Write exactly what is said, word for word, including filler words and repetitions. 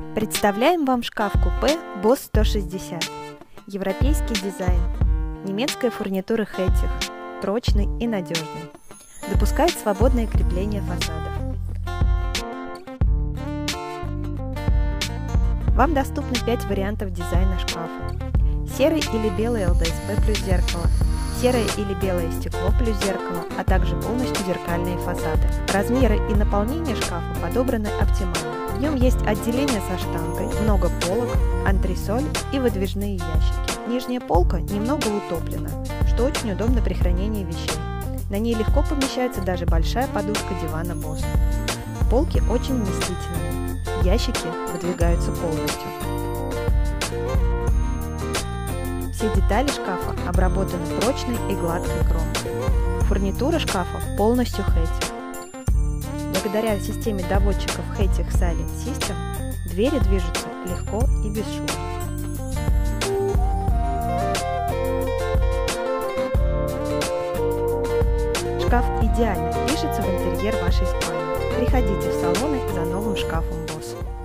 Представляем вам шкаф-купе босс сто шестьдесят. Европейский дизайн. Немецкая фурнитура Хеттих. Прочный и надежный. Допускает свободное крепление фасадов. Вам доступны пять вариантов дизайна шкафа. Серый или белый эл дэ эс пэ плюс зеркало, серое или белое стекло плюс зеркало, а также полностью зеркальные фасады. Размеры и наполнение шкафа подобраны оптимально. В нем есть отделение со штангой, много полок, антресоль и выдвижные ящики. Нижняя полка немного утоплена, что очень удобно при хранении вещей. На ней легко помещается даже большая подушка дивана босс. Полки очень вместительные, ящики выдвигаются полностью. Все детали шкафа обработаны прочной и гладкой кромкой. Фурнитура шкафа полностью Хеттих. Благодаря системе доводчиков Hеттich Silent System двери движутся легко и бесшумно. Шкаф идеально впишется в интерьер вашей спальни. Приходите в салоны за новым шкафом босс.